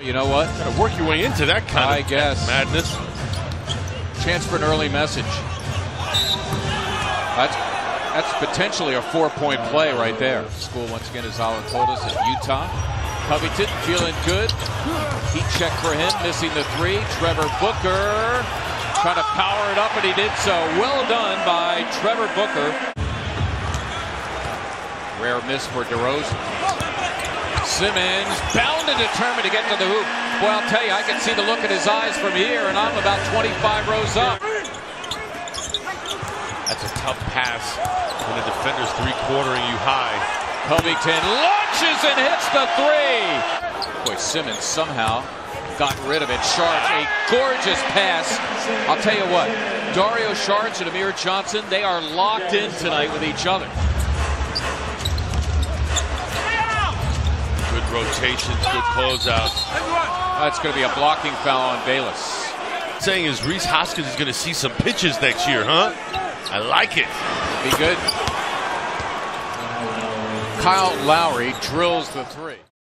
You know what? Gotta work your way into that kind of madness. Chance for an early message. That's potentially a 4-point play right there. School once again, as Alan told us, at Utah. Covington feeling good. Heat check for him, missing the three. Trevor Booker trying to power it up, and he did so. Well done by Trevor Booker. Rare miss for DeRozan. Simmons bound and determined to get to the hoop. Boy, I'll tell you, I can see the look in his eyes from here, and I'm about 25 rows up. That's a tough pass when a defender's three-quartering you high. Covington launches and hits the three. Boy, Simmons somehow got rid of it. Sharp, a gorgeous pass. I'll tell you what, Dario Saric and Amir Johnson, they are locked in tonight with each other. Good rotations, good closeouts. That's going to be a blocking foul on Bayless. Saying is Reese Hoskins is going to see some pitches next year, huh? I like it. Be good. Kyle Lowry drills the three.